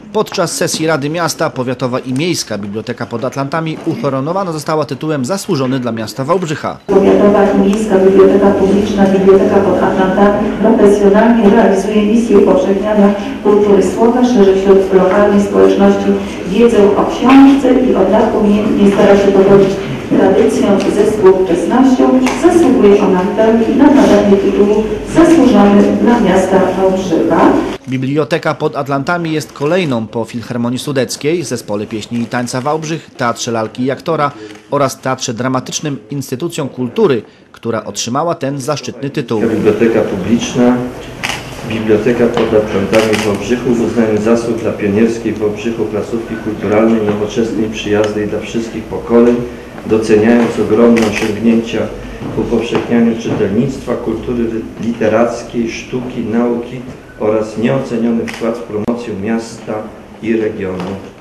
Podczas sesji Rady Miasta Powiatowa i Miejska Biblioteka pod Atlantami uhonorowana została tytułem Zasłużony dla miasta Wałbrzycha. Powiatowa i Miejska Biblioteka Publiczna Biblioteka pod Atlantami profesjonalnie realizuje misję upowszechniania kultury słowa, szerzy wśród lokalnej społeczności wiedzę o książce i od lat umiejętnie stara się dowodzić tradycją ze współczesnością. Zasługuje ona na nadanie tytułu Zasłużony dla miasta Wałbrzycha. Biblioteka pod Atlantami jest kolejną po Filharmonii Sudeckiej, Zespole Pieśni i Tańca Wałbrzych, Teatrze Lalki i Aktora oraz Teatrze Dramatycznym instytucją kultury, która otrzymała ten zaszczytny tytuł. Biblioteka Publiczna, Biblioteka pod Atlantami w Wałbrzychu w uznaniu zasług dla pionierskiej w Wałbrzychu placówki kulturalnej, nowoczesnej, przyjaznej dla wszystkich pokoleń, doceniając ogromne osiągnięcia w upowszechnianiu czytelnictwa, kultury literackiej, sztuki, nauki oraz nieoceniony wkład w promocję miasta i regionu.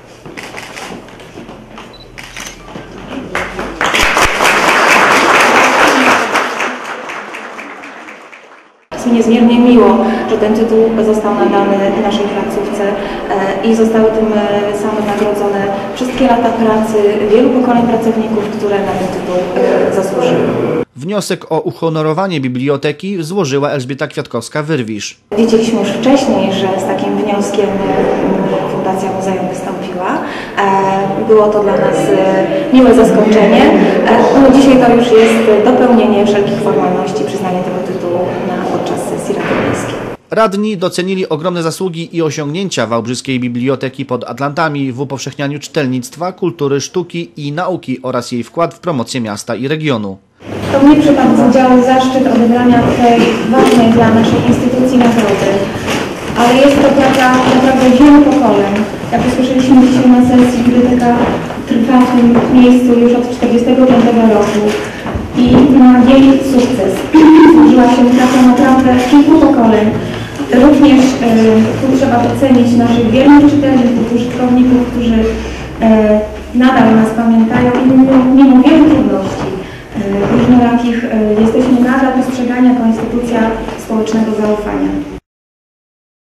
Jest mi niezmiernie miło, że ten tytuł został nadany naszej placówce i zostały tym samym nagrodzone wszystkie lata pracy wielu pokoleń pracowników, które na ten tytuł zasłużyły. Wniosek o uhonorowanie biblioteki złożyła Elżbieta Kwiatkowska-Wyrwisz. Wiedzieliśmy już wcześniej, że z takim wnioskiem Fundacja Muzeum wystąpiła. Było to dla nas miłe zaskoczenie. No dzisiaj to już jest dopełnienie wszelkich formalności, przyznanie tego tytułu podczas sesji Rady Miejskiej. Radni docenili ogromne zasługi i osiągnięcia Wałbrzyskiej Biblioteki pod Atlantami w upowszechnianiu czytelnictwa, kultury, sztuki i nauki oraz jej wkład w promocję miasta i regionu. To mnie przypadł z udziału zaszczyt odebrania tej ważnej dla naszej instytucji nagrody. Ale jest to praca naprawdę wielu pokoleń. Jak usłyszeliśmy dzisiaj na sesji, biblioteka trwa w tym miejscu już od 1945 roku. I na jej sukces złożyła się praca naprawdę kilku pokoleń. Również tu trzeba docenić naszych wiernych czytelników, użytkowników, którzy nadal nas pamiętają i mimo wielu trudności różnorakich jesteśmy nadal postrzegani jako instytucja społecznego zaufania.